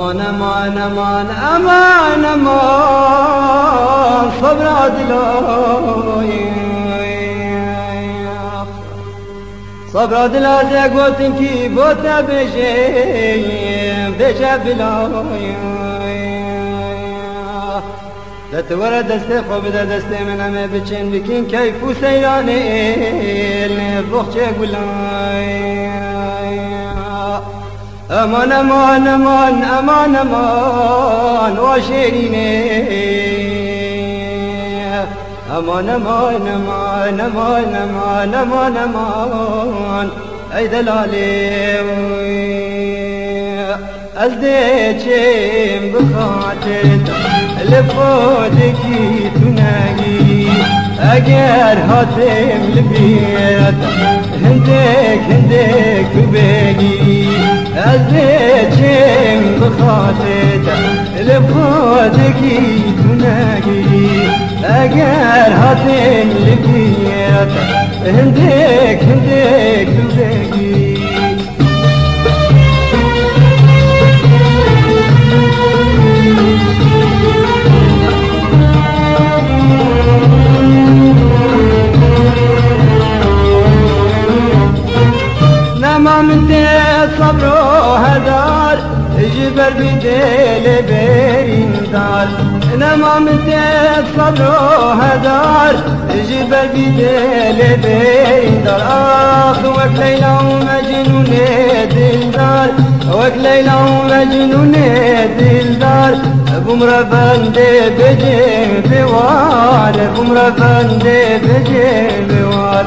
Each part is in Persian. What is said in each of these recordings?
امان امان امان امان صبر عدلای صبر عدلای گوتن کی بوتا بجه بلای دست ورد دست خوب دست من همه بچین بکین کیف و سیرانه بخچه گلای امان امان امان امان امان وشيريني امان امان امان امان امان امان امان اي دلالي ازديتشم بخاطر لفودكي تناقي اگر هاتم لبيت هندك تباقي ازديتشم بخاطر لفودكي تناقي اگر هاتم لبيت هندك تباقي ما من صبر هدار جبر بدل بيرين دار انا ما من صبر هدار جبر بدل بيرين دار اخ وك ليلى ومجنون دلدار وك ليلى ومجنون دلدار بمر بندي بجي بوار بمر بندي بجي بوار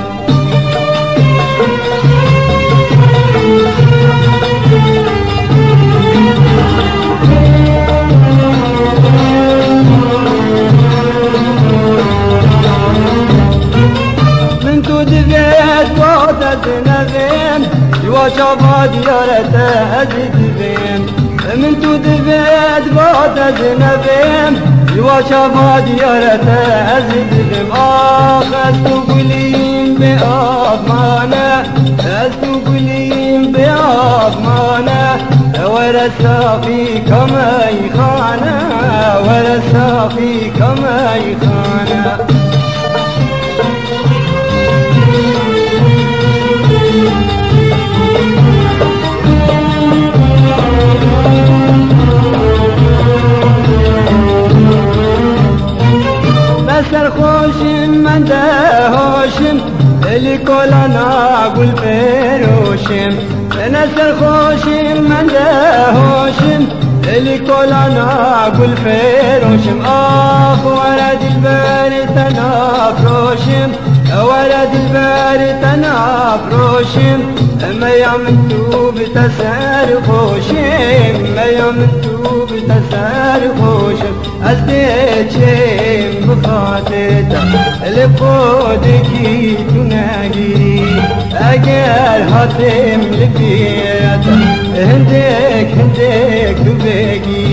وشافا ديارته أزدبين من تدبيت بات أزنبين وشافا ديارته أزدبين أستقلين بأفمانه أستقلين بأفمانه ورسا في كما يخانه ورسا في كما يخانه سرخوشم من دهوشم الكل انا اقول فروشم انا سرخوشم من دهوشم الكل انا اقول فروشم اخ ولد البارد انا فروشم ولد البارد انا فروشم ما يمنتو بتسرخوشم ما يمنتو بتسرخوشم ازديتشم بخاطرتا لفودكي تناقي اگر هاتم لبيتا هندك تباقي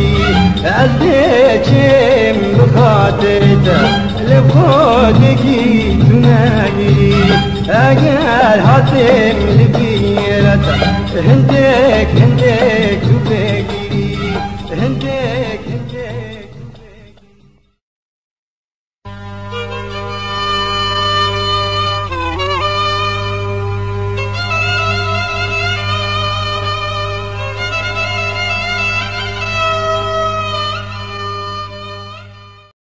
ازديتشم بخاطرتا لفودكي تناقي اگر هاتم لبيتا هندك